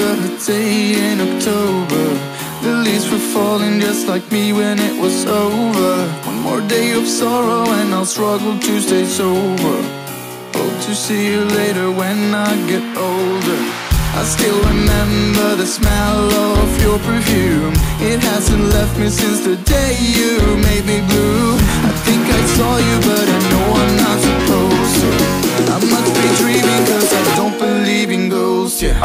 remember a day in October. The leaves were falling just like me when it was over. One more day of sorrow and I'll struggle to stay sober. Hope to see you later when I get older. I still remember the smell of your perfume. It hasn't left me since the day you made me blue. I think I saw you but I know I'm not supposed to. I must be dreaming cause I don't believe in ghosts, yeah.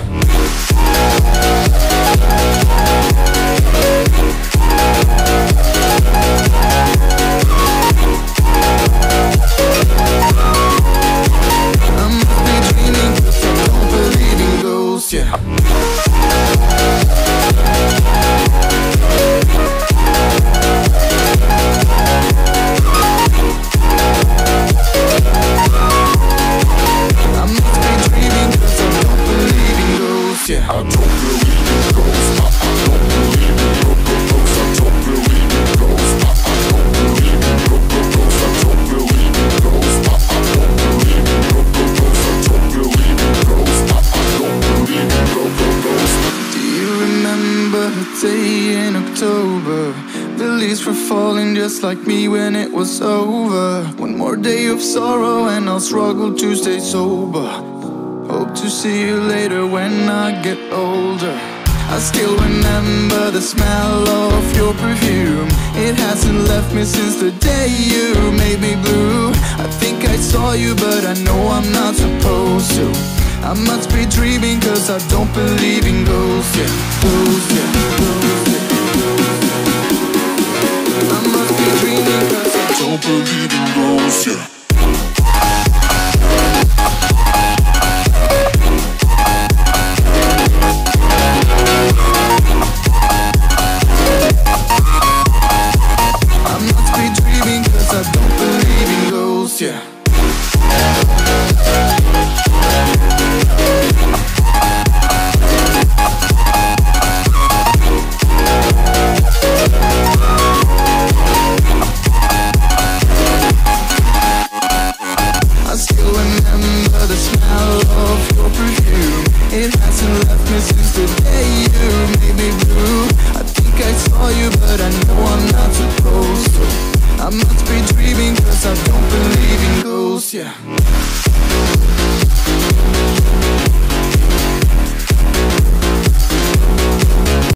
Day in October, the leaves were falling just like me when it was over. One more day of sorrow and I'll struggle to stay sober. Hope to see you later when I get older. I still remember the smell of your perfume. It hasn't left me since the day you made me blue. I think I saw you but I know I'm not supposed to. I must be dreaming cause I don't believe in ghosts, yeah. Ghosts, yeah. Ghosts, yeah. I must be dreaming cause I don't believe in ghosts, yeah.